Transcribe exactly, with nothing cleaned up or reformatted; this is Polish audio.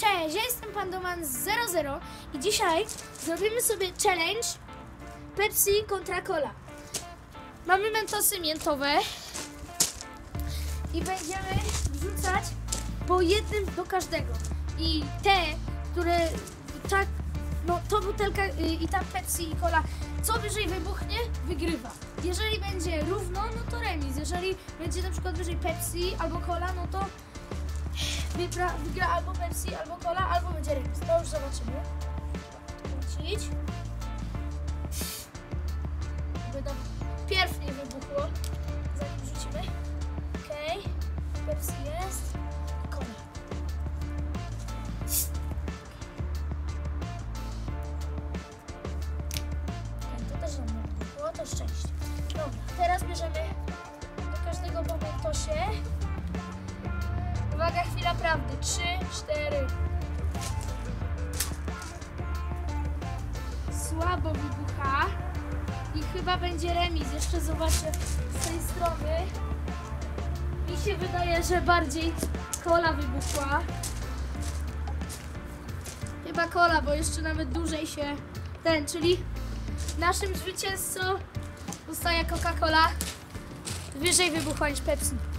Cześć, ja jestem Pandoman zero zero i dzisiaj zrobimy sobie challenge Pepsi kontra Cola. Mamy mentosy miętowe i będziemy wrzucać po jednym do każdego. I te, które tak, no to butelka i ta Pepsi i Cola, co wyżej wybuchnie, wygrywa. Jeżeli będzie równo, no to remis. Jeżeli będzie na przykład wyżej Pepsi albo Cola, no to Wygra, wygra albo Pepsi, albo Cola, albo będzie remis. To już zobaczymy. Wrócić. By nam pierw nie wybuchło, zanim wrzucimy. Okej. Okay. Pepsi jest. Cola. Okay, to też nam nie wybuchło, to szczęście. Dobra, teraz bierzemy do każdego po mentosie. Uwaga, chwila prawdy. Trzy, cztery. Słabo wybucha. I chyba będzie remis. Jeszcze zobaczę z tej strony. Mi się wydaje, że bardziej Cola wybuchła. Chyba Cola, bo jeszcze nawet dłużej się ten, czyli naszym zwycięzcą zostaje Coca-Cola. Wyżej wybuchła niż Pepsi.